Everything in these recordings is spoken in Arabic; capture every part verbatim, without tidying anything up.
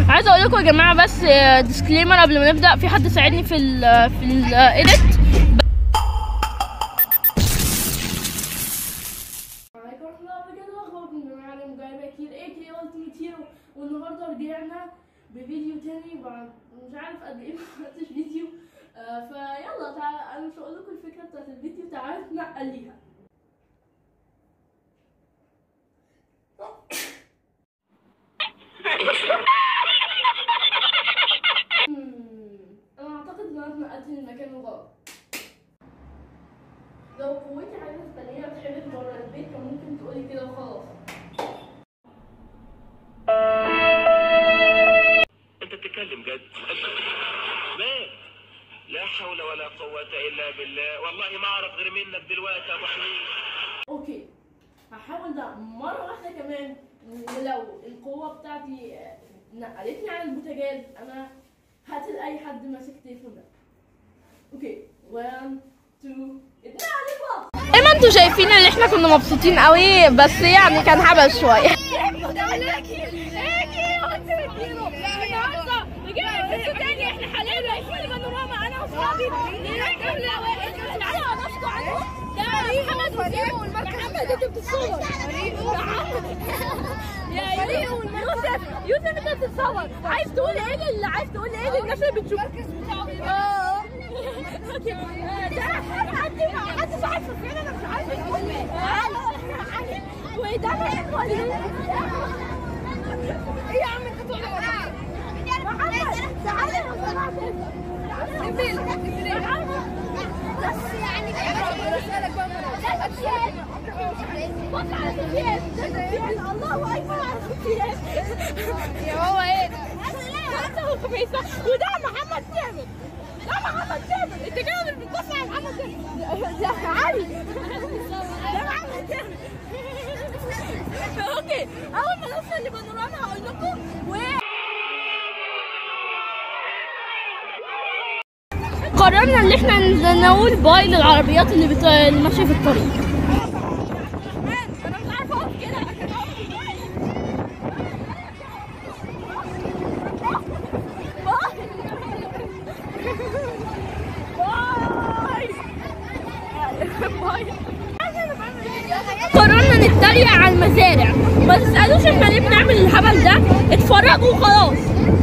عايزه اقول لكم يا جماعه بس ديسكليمر قبل ما نبدا، في حد ساعدني في ال في الايديت. عليكم ورحمه الله وبركاته. اخباركم يا جماعه؟ انا مجايبه كتير ايه كده التيمت هيرو، والنهارده رجعنا بفيديو تاني بعد مش عارف قد ايه ما عملتش فيديو. آه فيلا تعالى، انا مش هقول لكم الفكره بتاعت الفيديو، تعالى نتنقل ليها. انا اعتقد ان انا اتنقلت للمكان الغلط. لو قوتي عايزه تخليني اتحرك بره البيت كان ممكن تقولي كده وخلاص. انت بتتكلم جد؟ مات؟ لا حول ولا قوة الا بالله، والله ما اعرف غير منك دلوقتي يا ابو حميد. اوكي هحاول ده مرة واحدة كمان، ولو القوة بتاعتي نقلتني على البوتاجاز انا هقتل اي حد ماسك تليفون ده. اوكي واحد اتنين اتنين. زي ما انتوا شايفين ان احنا كنا مبسوطين قوي، بس يعني كان هبل شوية. احنا حاليا رايحين بانوراما انا واصحابي نركب الاوائل. تعالوا نشكو عنه ده محمد وسيم والمركز. محمد انت بتتصور يا يوسف. يوسف انت بتتصور، عايز تقول ايه اللي عايز تقول ايه للناس اللي بتشوف؟ اه اوكي ده حد حد عارفه فين؟ انا مش عارفه وده مين ولا ايه يا عم؟ انت بتقول ايه؟ تعالى لو سمحت انزل بس يعني بسألك بقى بص على السفيان. الله اكبر على السفيان يا هو ايه ده؟ خمسة وخميسة وده محمد سامر. ده محمد سامر. انت كده مش بتبص على محمد سامر، ده علي. ده محمد سامر. اوكي اول ما نوصل لبانوراما هقول لكم. قررنا ان احنا نقول باي للعربيات اللي, بت... اللي ماشيه في الطريق. انا مش عارفه اقف كده. باي باي. قررنا نتريق على المزارع، ما تسالوش احنا ليه بنعمل الهبل ده، اتفرجوا وخلاص.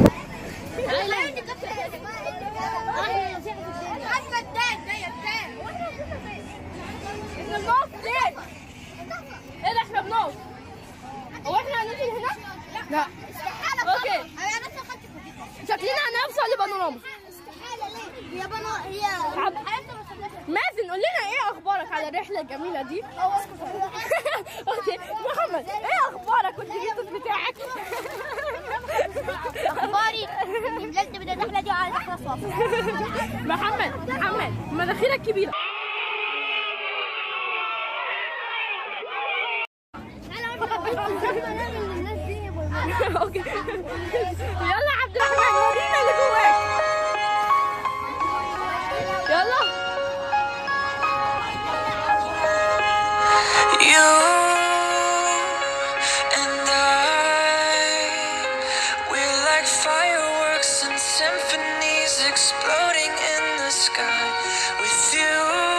ايه ده احنا بنقف؟ هو احنا هننزل هنا؟ لا استحالة. اوكي شكلنا هنوصل لبانوراما. استحالة ليه؟ هي بانوراما هي مازن قول لنا ايه اخبارك على الرحلة الجميلة دي؟ اوكي محمد ايه اخبارك والفيديو بتاعك؟ اخباري نزلت من الرحلة دي على احلى صوت. محمد محمد مناخيرك كبيرة. اوكي يلا عبد الرحمن ورينا اللي جواك. يلا You and I, we're like fireworks and symphonies exploding in the sky. With you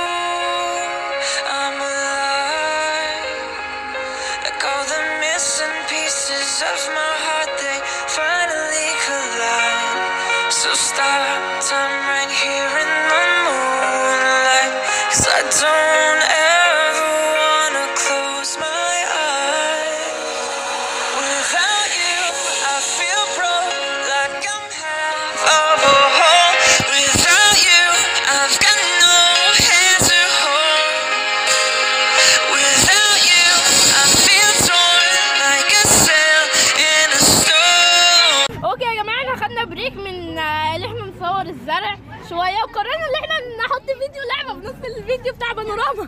I'm alive, like all the missing pieces of my heart, they finally collide. So stop time right here in the moonlight, 'cause I don't ever wanna close my eyes. Without you I feel broke, like I'm half of a whole. Without you I've got no hand to hold. Without you I feel torn like a sail in a storm. اوكي يا جماعه احنا خدنا بريك من اللي احنا نصور الزرع شويه، وقررنا ان احنا نحط فيديو لعبه في نص الفيديو بتاع بانوراما.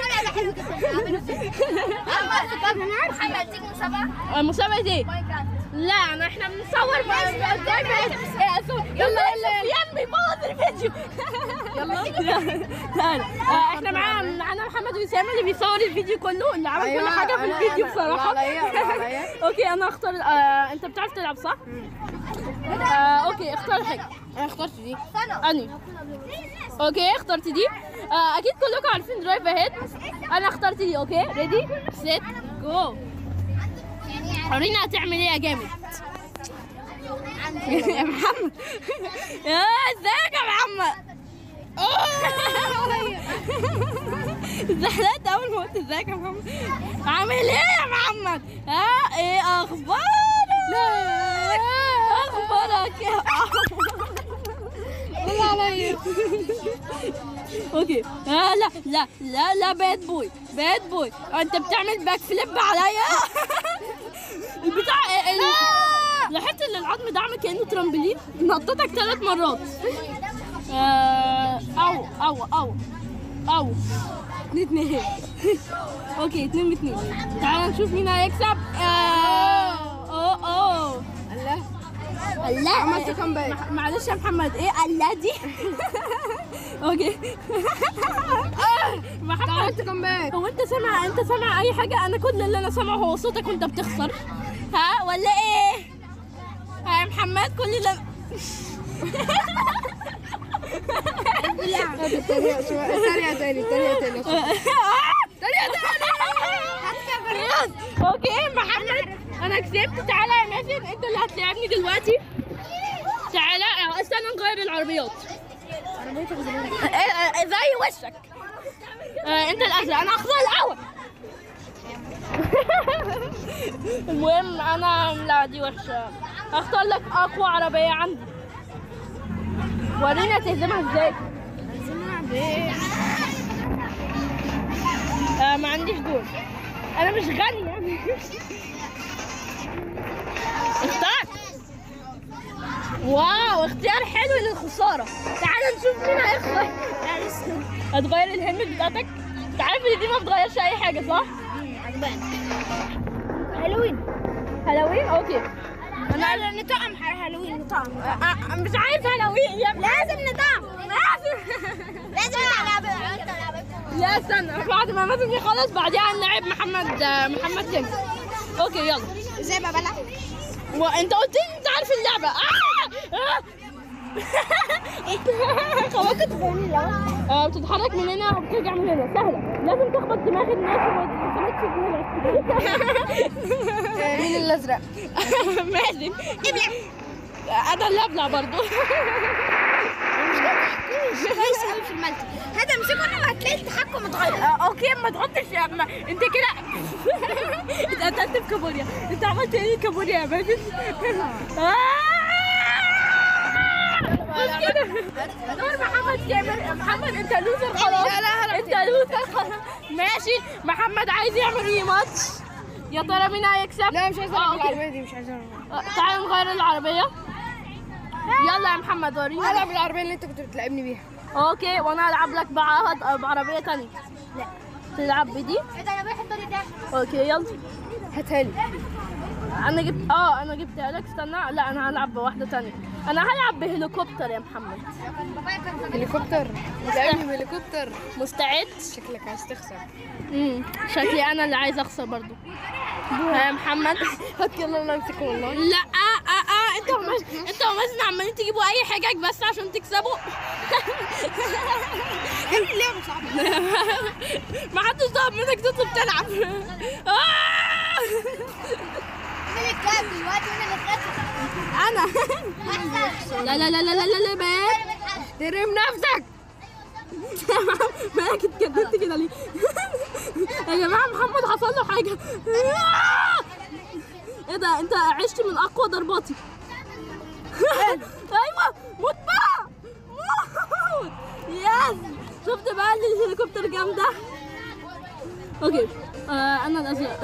محمد تيجي مسابقة؟ مسابقه ايه؟ لا انا احنا بنصور بقى يلا يلا سفيان بيبوظ الفيديو. يلا تعالى. احنا معانا معانا محمد وسام اللي بيصور الفيديو كله، اللي عمل كل حاجه في الفيديو بصراحه. اوكي انا اختار. آه، انت بتعرف تلعب صح؟ آه، اوكي اختار حاجه. انا اخترت دي. اني اوكي اخترت دي. آه، اكيد كلكم عارفين درايف اهيد. انا اخترت دي. اوكي ريدي سيت جو. ورينا هتعمل ايه يا جامد. يا محمد يا ازيك يا محمد. زحلقت اول ما قلت ازيك يا محمد. عامل ايه يا محمد؟ ها ايه اخبارك؟ اخبارك يا والله عليا. اوكي. آه لا لا لا لا باد بوي باد بوي. انت بتعمل باك فليب عليا. البتاع لاحظت ان العظم ده عامل كانه ترامبلين، نطتك ثلاث مرات. آه او او او او اتنين اتنين. اوكي اتنين اتنين. تعال نشوف مين هيكسب. آه اوه اوه الله الله عملت كومباك. معلش يا محمد. ايه الله دي؟ اوكي محمد عملت كومباك. هو انت سامع انت سامع اي حاجه؟ انا كل اللي انا سامعه هو صوتك وانت بتخسر. ها ولا ايه؟ ها يا محمد كل اللي التريقة شوية. التريقة تاني التريقة تاني تريقة تاني. اوكي محمد انا كسبت. تعالى يا مازن انت اللي هتلاعبني دلوقتي. تعالى استنى نغير العربيات. زي وشك. انت الازرق انا اخضر الاول. المهم انا لا دي وحشه. اختار لك اقوى عربيه عندي. وريني هتهزمها ازاي. آه ما عنديش دور. انا مش غني يعني. اختار. واو اختيار حلو للخساره. تعال نشوف مين هيخسر. هتغير الهلمت بتاعتك. انت عارف ان دي ما بتغيرش اي حاجه صح؟ عجباني. هالوين هالوين اوكي. انا نطعم هالوين نطعم. مش عايز هالوين يا ابني. لازم نطعم. لازم لازم نلعب. لا استنى بعد ما مازن يخلص بعديها نلعب محمد محمد كنز. اوكي يلا. ازاي بقى بلعب؟ وانت قلت لي انت عارف اللعبه. اه اه خلاص تفهمني الاول؟ اه بتتحرك من هنا وبترجع من هنا. سهله. لازم تخبط دماغ الناس وما تخليكش دماغك. مين الازرق؟ مازن. انا اللي ابلع برضه. مش كويس قوي في الملتي. هذا امسكه انا وهتلاقي التحكم اتغير. آه، اوكي ما تحطش يا ما. انت كده انت قتلت في كابوريا. انت عملت ايه كابوريا يا مازن؟ بس كده دور محمد كامل. محمد انت لوزر خلاص. لا لا انت لوزر خلاص. ماشي محمد عايز يعمل ريماتش. يا ترى مين هيكسب؟ لا مش عايز آه، العب أوكي. العربية دي. مش عايز العب. آه، تعال نغير العربية. يلا يا محمد ورينا. العب العربية اللي انت كنت بتلعبني بيها. اوكي وانا العب لك بعهد بعربية تانية. لا. تلعب بدي؟ ايه ده انا بروح الطريق ده. اوكي يلا. هاتها لي. انا جبت اه انا جبتها لك. استنى لا انا هلعب بواحدة تانية. انا هلعب بهليكوبتر يا محمد. هليكوبتر. بتلعبني بهليكوبتر. مستعد؟ شكلك عايز تخسر. امم شكلي انا اللي عايز اخسر برضو. ها يا محمد. هات يلا الله يمسكه والله. لا اه اه اه انت ومز... انت ومازن عمالين تجيبوا اي حاجه بس عشان تكسبوا. اللعبه صعبه. ما حدش طلب منك تطلب تلعب. آه! مين الكاب دلوقتي وانا اللي خسرت؟ انا لا لا لا لا لا لا بات. احترم نفسك. مالك اتكدبت كده ليه؟ يا جماعه محمد حصل له حاجه. ايه ده انت عشت من اقوى ضرباتي. ايوه موت بقى موت. يس شفت بقى اللي الهليكوبتر جامده. اوكي آه انا الازرق.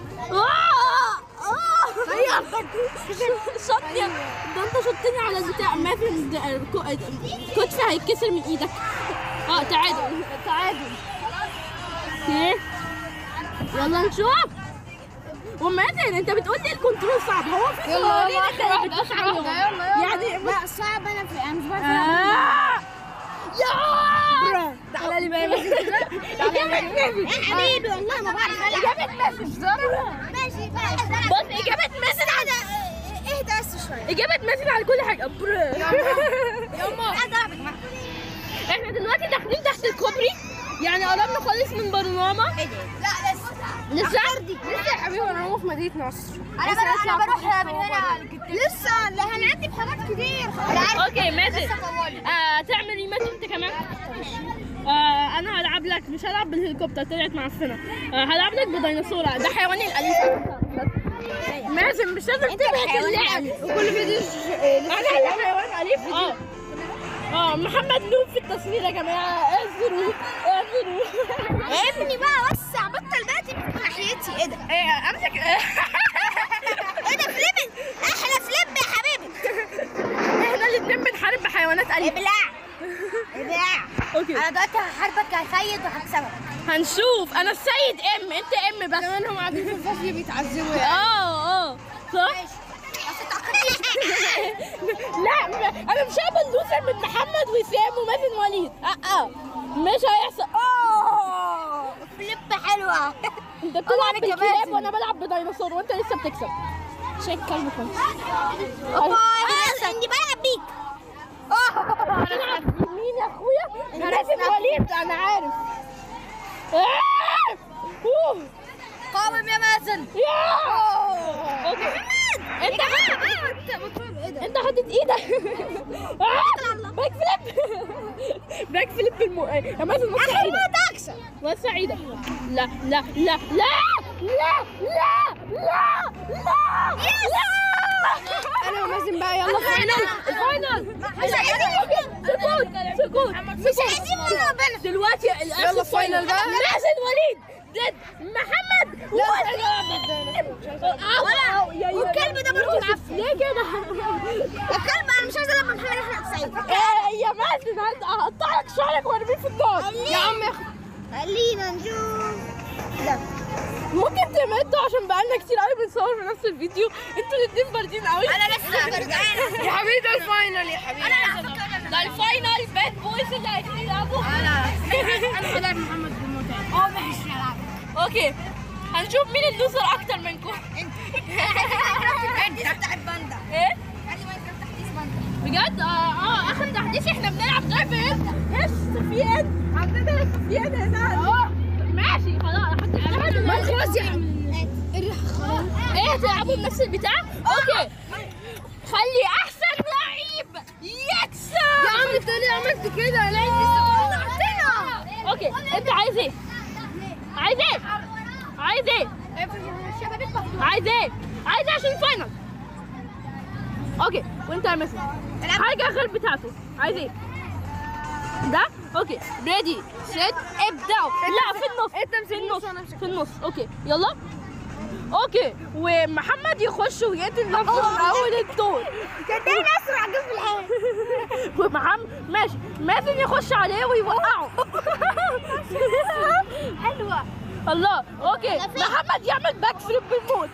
شطني ده انت شطني على البتاع. ما في كتفي هيتكسر من ايدك. اه تعادل تعادل. اوكي يلا نشوف. ومازن انت بتقول لي الكنترول صعب، هو في يلا صغيرين انت يلا بتدوس واحدة عليهم واحدة، يلا يلا. يعني لا صعب انا في انا مش بعرف آه. يا تعالى لي بقى يا مازن كده. إجابة يا حبيبي والله ما بعرف العب. إجابة مازن ماشي بقى. بص إجابة مازن على اهدى بس شويه. إجابة مازن على كل حاجة برو. يما عايزه العبك معاك. احنا دلوقتي داخلين تحت الكوبري، يعني قربنا خالص من بانوراما. لا لسه لسه لسه يا حبيبي انا في مدينة نصر. انا بروح انا بروح من هنا لسه لا هنعدي بحاجات كتير. اوكي مازن آه تعمل ريماتش انت كمان. آه انا هلعب لك، مش هلعب بالهليكوبتر طلعت معفنه، آه هلعب لك بديناصوره، ده حيواني الاليف. مازن مش لازم تبهت اللعب وكل فيديو انا اللي حيوان اليف. اه اه محمد نوب في التصوير يا جماعه، اعذروا اعذروا. يا ابني بقى وسع بطل بقى تمسك ناحيتي. ايه ده؟ ايه امسك ايه ده فليب؟ احلى فليب يا حبيبي. احنا الاتنين بنحارب بحيوانات اليفه. ابلع ابلع. اوكي انا دلوقتي هحاربك يا سيد وهكسبك. هنشوف. انا السيد ام انت ام بس. كمان هم قاعدين في الفصل بيتعذبوا يعني. اه اه صح. بس تعقدنيش. لا انا مش هقبل لوزر من محمد وسام ومازن وليد. اه اه مش هيحصل. اه فليب حلوه. انت بتلعب بالكلاب وانا بلعب بديناصور وانت لسه بتكسب. شايف كلب كويس. انا اني بلعب بيك. بتلعب مين يا اخويا؟ مازن وليد انا عارف. قاوم يا مازن. اوكي انت انت حاطط ايدك. باك فليب باك فليب بالمو يا مازن وسع ايدك. تكسب. وسع ايدك. لا لا لا لا لا لا لا لا لا. انا ومازن بقى يلا الفاينل الفاينل. مش عايزين سكوت سكوت مش عايزين من ربنا. دلوقتي يلا الفاينل بقى. مازن وليد ضد محمد والكلب ده برضه معفن. ليه كده؟ الكلب انا مش عايزه العب من حاجه احنا تسعيد. ايه يا مازن هقطع لك شعرك وارميه في النار. يا عم اخد. خلينا نشوف. لا ممكن تمدوا عشان بقالنا كتير قوي بنصور في نفس الفيديو، انتوا الاتنين باردين قوي. انا لسه بردانه. يا حبيبي ده الفاينل يا حبيبي. ده الفاينل باد بويز اللي عايزين يلعبوا. انا انا بلعب محمد بالموت. اه ماشي العب. اوكي هنشوف مين اللوزر اكتر منكم. انت بتاع الباندا. ايه؟ عندي ماينكرافت تحديث باندا. بجد؟ اه اه اخر تحديث احنا بنلعب درايفر. هش سفيان عندنا سفيان هنا. اه ماشي خلاص حتى ما خلاص يا عم. ايه هتلعبوا بنفس البتاع؟ اوكي خلي احسن لعيب يكسب. يا عم انت ليه عملت كده؟ لا لسه عندنا. اوكي انت عايز ايه؟ عايز ايه؟ عايز ايه؟ الشبابيك مفتوحه. عايز ايه؟ عايز ايه عشان الفاينل؟ اوكي وانت يا مازن حاجه غير بتاعته عايز ايه؟ ده اوكي ريدي سيت ابداوا. لا في النص انت في النص في النص. اوكي يلا اوكي ومحمد يخش ويقتل نفسه من اول الدور. صدقني اسرع جه في الحياه. ومحمد ماشي مازن يخش عليه ويوقعه. حلوه. الله اوكي محمد يعمل باك فليب بالموت.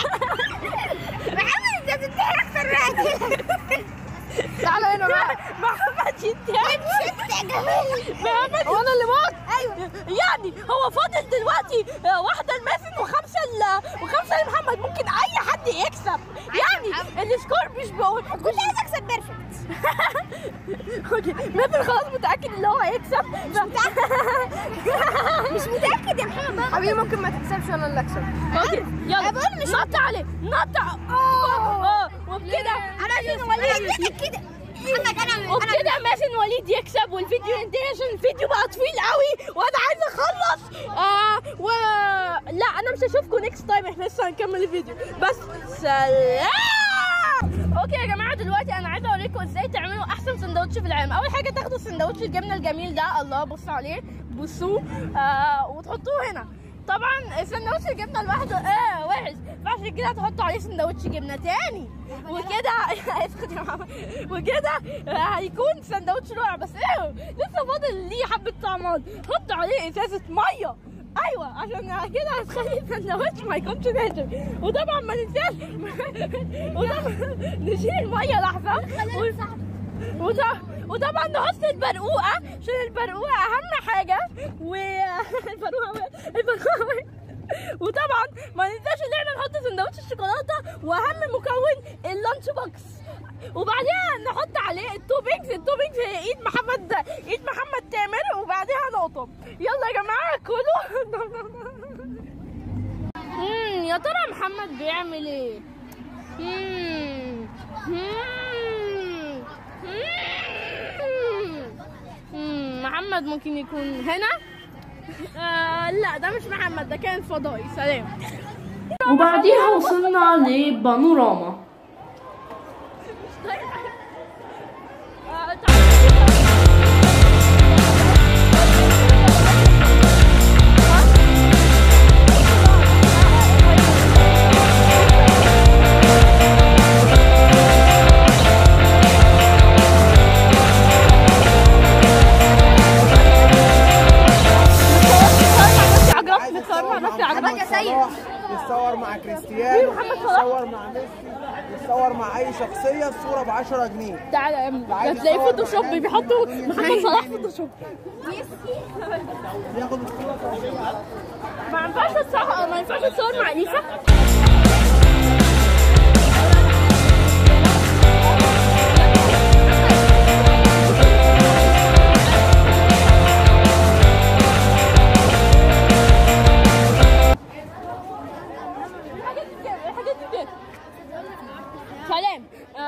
محمد انت بتنتحر اكتر واحد. تعالى هنا بقى. محمد ينتحر. محمد هو انا اللي موت؟ ايوه يعني هو فاضل دلوقتي آه، واحدة لمازن وخمسة ل وخمسة لمحمد، ممكن أي حد يكسب، يعني السكور مش بقول كنت عايز اكسب بيرفكت. اوكي مازن خلاص متأكد إن هو هيكسب. مش متأكد. مش متأكد يا محمد. حبيبي ممكن ما تكسبش وانا اللي اكسب. اوكي يلا نط عليه نط. اه اه وبكده انا عايز وليد كده. محمد انا وبكده مازن وليد يكسب والفيديو ينتهي عشان الفيديو بقى طويل قوي وانا عايزه اخلص. اه و لا انا مش هشوفكم نيكست تايم، احنا لسه هنكمل الفيديو بس. سلام. اوكي يا جماعه دلوقتي انا عايزه اوريكم ازاي تعملوا احسن سندوتش في العالم. اول حاجه تاخدوا سندوتش الجبنه الجميل ده، الله بصوا عليه بصوه آه وتحطوه هنا. طبعا سندوتش الجبنه لوحده اه وحش، فعشان كده هتحطوا عليه سندوتش جبنه تاني وكده اسكت يا محمد. وكده هيكون سندوتش رائع. بس ايه لسه فاضل ليه حبه طعمان. حط عليه ازازه ميه ايوه عشان كده هتخلي السندوتش ما يكونش ناشف. وطبعا ما ننساش وطبعا نشيل الميه لحظه وطبعا نحط البرقوقه عشان البرقوقه اهم حاجه. والبرقوقه البرقوقه وطبعا ما ننساش ان احنا نحط سندوتش الشوكولاته واهم مكون اللانش بوكس. وبعديها نحط عليه التوبينجز. التوبينجز هي ايد محمد ايد محمد تامر وبعديها نقطم. يلا يا جماعه كلوا. امم يا ترى محمد بيعمل ايه؟ امم امم محمد ممكن يكون هنا. آه لا ده مش محمد، ده كان فضائي. سلام. وبعديها وصلنا لبانوراما. يتصور مع كريستيانو، يتصور مع ميسي، يتصور مع اي شخصيه الصوره ب عشرة جنيه. تعالى يا ابني هتلاقيه فوتوشوب، بيحطوا محمد صلاح فوتوشوب. ياخد الصوره ما ينفعش تصور ما ينفعش تصور مع ليسا. سلام.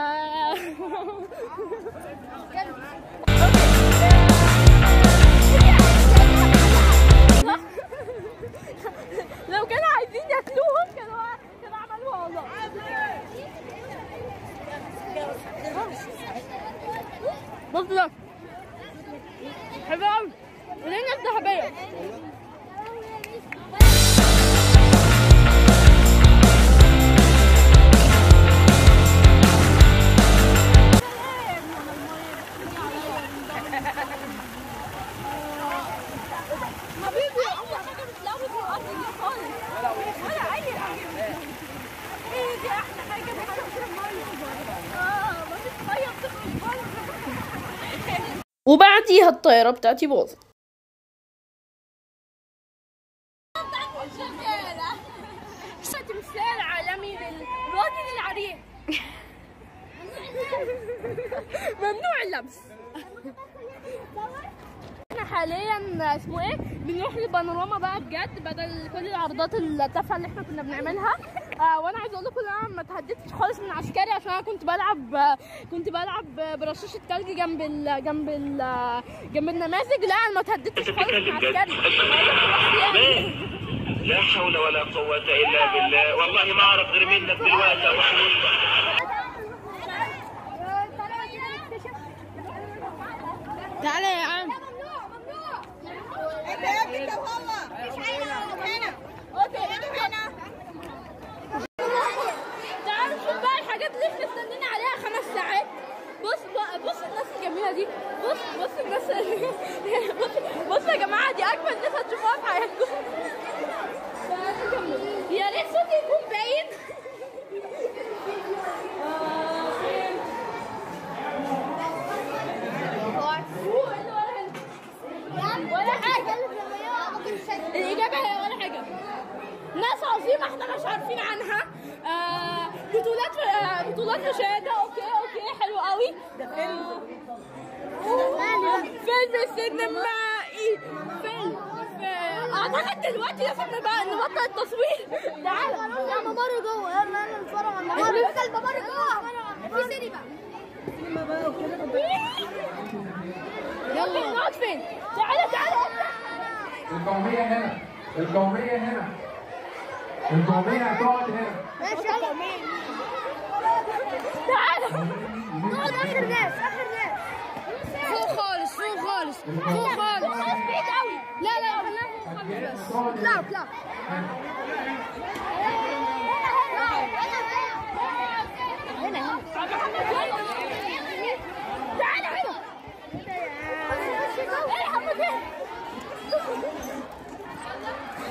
لو كانوا عايزين ياكلوهم كانوا كانوا عملوها والله. بص ده حلو قوي ولينا الذهبيه. وبعديها الطيارة بتاعتي باظت. تمثال عالمي للراجل العريق. ممنوع اللبس. احنا حاليا اسمه ايه بنروح لبانوراما بقى بجد بدل كل العرضات التافهه اللي احنا كنا بنعملها. آه وانا عايزه اقول لكم انا ما اتهددتش خالص من عسكري عشان انا كنت بلعب كنت بلعب برشاش التلج جنب ال جنب ال جنب النماذج. لا انا ما اتهددتش خالص من عسكري. لا حول ولا قوة إلا بالله. والله ما أعرف غير منك دلوقتي يا أبو حنين. تعالى يا عم. انت يا ابني انت وهو مش هنا. اوكي هنا. تعالوا نشوف بقى الحاجات اللي احنا استنينا عليها خمس ساعات. بص بص الناس الجميلة دي. بص بص الناس بص بص يا جماعة دي أجمل ناس هتشوفوها في حياتكم. يا ريت صوتي يكون باين. ولا حاجة. الإجابة هي ولا حاجة. ناس عظيمة احنا مش عارفين عنها. آه بطولات آه بطولات مشاهدة. اوكي اوكي حلو قوي. ده فيلم فيلم سينمائي. فيلم اعتقد دلوقتي لازم نبقى نبطل التصوير. تعالى يا ممر جوه. يلا يلا نتفرج على الممر. يلا الممر جوه في سينما. سينما بقى وكده. يلا نقعد فين؟ تعالى تعالى. القومية هنا. القومية هنا. القومية هتقعد هنا. ماشي يلا. تعالى نقعد اخر ناس اخر ناس. فوق خالص فوق خالص فوق خالص. بعيد قوي. لا لا خلينا فوق خالص بس. اطلعوا اطلعوا. هنا هنا. تعالى هنا. ايه يا محمد ايه؟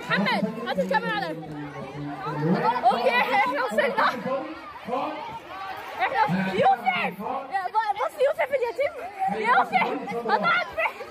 محمد هات الكاميرا عليا. اوكي احنا وصلنا. احنا يوسف بص يوسف اليتيم. يوسف هتقعد فين؟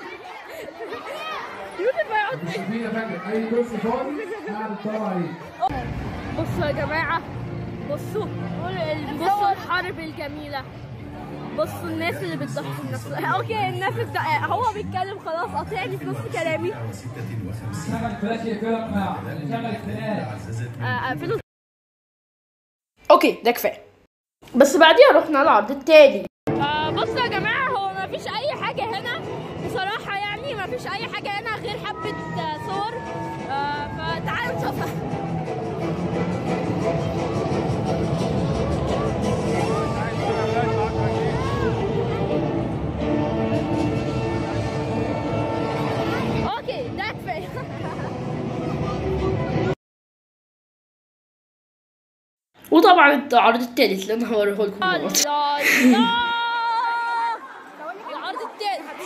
يوسف هيقعد فين؟ اي كرسي فاضي قاعد تطلع عليه. بصوا يا جماعه، بصوا بصوا الحرب الجميله. بصوا الناس اللي بتضحي بنفسها. اوكي الناس بت... هو بيتكلم خلاص قاطعني في نص كلامي. شغل فلاش يقفلك مع شغل اقفله. اوكي ده كفايه. بس بعديها رحنا العرض التاني. آه بصوا يا جماعه، هو ما فيش اي حاجه هنا بصراحه، يعني ما فيش اي حاجه هنا غير حبه صور. آه فتعالوا نشوفها. اوكي ده كفايه. وطبعا العرض التالت اللي انا هوريه لكم دلوقتي. العرض التالت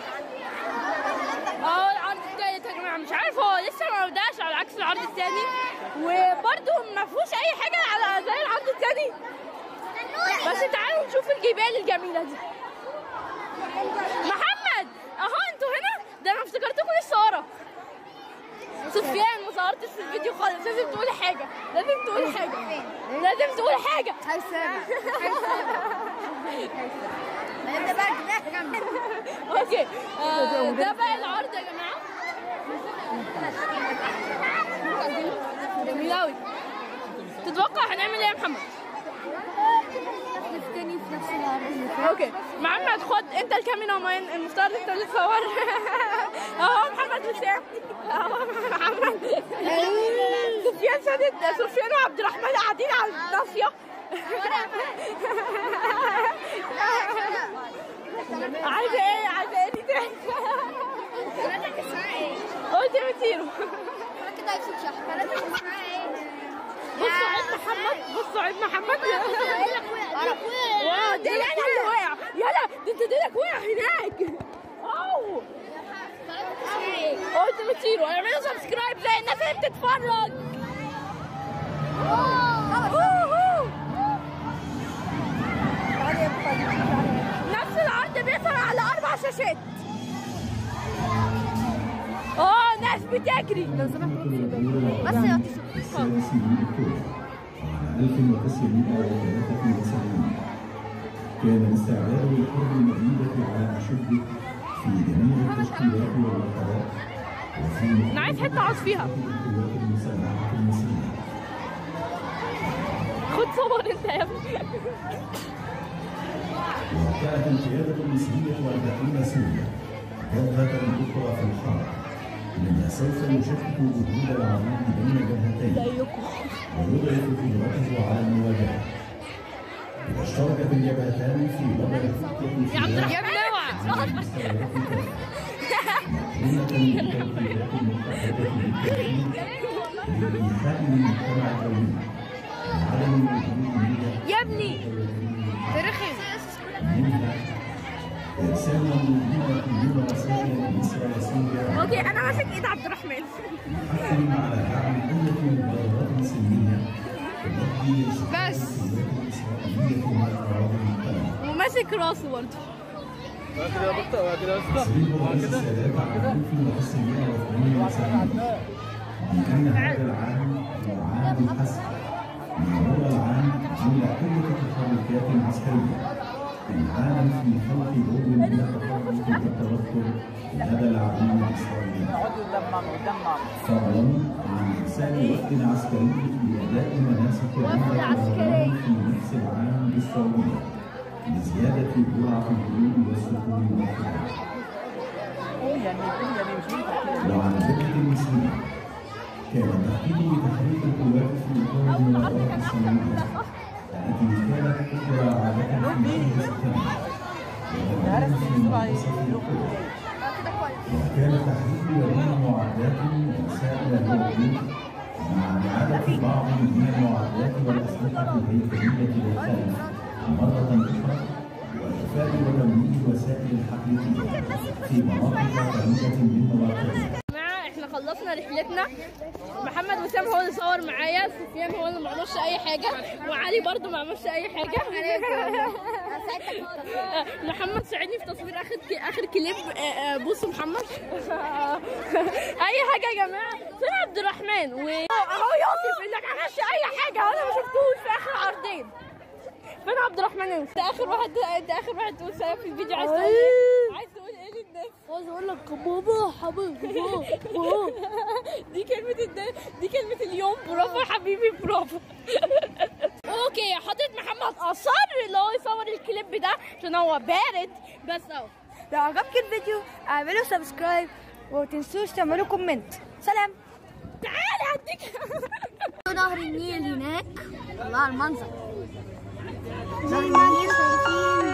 اه العرض التالت يا جماعه، مش عارف هو لسه ما بداش على عكس العرض التاني، وبرده ما فيهوش اي حاجه على زي العرض التاني. بس تعالوا نشوف الجبال الجميله دي. محمد اهو انتوا هنا، ده انا افتكرتكم لسه ورا. سفيان ما صورتش في الفيديو خالص، لازم تقولي حاجه، لازم تقولي حاجه، لازم تقولي حاجه. اوكي آه ده بقى العرض يا جماعه. جميل قوي. تتوقع هنعمل ايه يا محمد؟ تاني في نفس العرض. اوكي محمد خد انت الكاميرا مان، المفترض انت اللي تصور. اهو محمد وسام، اهو محمد. سفيان سادت، سفيان وعبد الرحمن قاعدين على الناصيه. عايزه ايه؟ عايزه ايه دي تاني؟ قناتك اسمها ايه؟ قلت بتيرو. انا كده عايز اشرح قناتك اسمها ايه؟ بصوا عيد محمد، بصوا عيد محمد. انا واو ده انا اللي وقع. يلا ده انت ديلك وقع هناك. اوه قناتك اسمها ايه؟ قلت بتيرو. اعملوا سبسكرايب زي الناس اللي بتتفرج. نفس العرض بيظهر على اربع شاشات. اه ناس بتجري. لو سمحت بس يا ألف وتسعمائة وثلاثة وسبعين كان الاستعداد للحرب المجيدة على أشده في جميع التشكيلات والوحدات وفي انا عايز حته اقعد فيها. القوات المسلحة المصرية. خد صور انت يا ابني. وكانت القيادة المصرية والباقين سوريا جبهة أخرى في الحرب، مما سوف يشكك وجود العدو بين جبهتين ويضعف قدرته على المواجهة. واشتركت الجبهتان في وضع خطة يا عبد الرحمن اوعى. مقرونة بالتوحيدات المتحدة بالتأكيد لإيحاء المجتمع الدولي بعدم الوجود يا ابني برخم منها إرسال مندوبين كلهم رسائل مصر وسوريا. اوكي انا ماسك ايد عبد الرحمن. حثهم على دعم أي مبادرات سلمية تؤدي بس الإسرائيلية مع الأراضي المحتلة. وماسك راسه برضه. تصريح رئيس السادات عام ألف وتسعمائة واثنين وسبعين بأن هذا العام هو عام الحسم، ليمر العام على كل التحركات العسكرية العالم في خلق ضوء من التحرك والتوتر لدى العدو الإسرائيلي. فضلا عن إرسال وفد عسكري لأداء مناسك العمل في نفس العام بالسعودية لزيادة جرعة الهدوء والسكون والحرية. وعن الدقة المصرية كان التخطيط لتحريك القوات في إطار المبادرات السلمية التي كانت تجرى عادة في شهر سبتمبر وتنتهي في منتصف أكتوبر. وكان تحريك وبناء معدات وسائل الهجوم مع إعادة بعض من المعدات والأسلحة الهيكلية للخلف مرة أخرى، وإرفاد وتمويل وسائل الحقل في مناطق بعيدة من مواقعها. خلصنا رحلتنا. محمد وسام هو اللي صور معايا، سفيان هو اللي ما عملش اي حاجه، وعلي برضو ما عملش اي حاجه. محمد ساعدني في تصوير اخر اخر كليب. بصوا محمد. اي حاجه يا جماعه. فين عبد الرحمن؟ واهو يوسف انك ما عملش اي حاجه وانا ما شفتوش في اخر عرضين. فين عبد الرحمن؟ انت اخر واحد انت اخر واحد تقول سلام في الفيديو. عايز تقول ايه؟ عايز تقول ايه للناس؟ عايز اقول لك بابا حبيبي بابا. دي كلمة الد... دي كلمة اليوم. برافو يا حبيبي برافو. اوكي حضرة محمد اصر اللي هو يصور الكليب ده عشان هو بارد بس اهو. لو عجبك الفيديو اعملوا سبسكرايب ومتنسوش تعملوا كومنت. سلام. تعالى هديك. نهر النيل هناك. الله على المنظر. زي ما انتم شايفين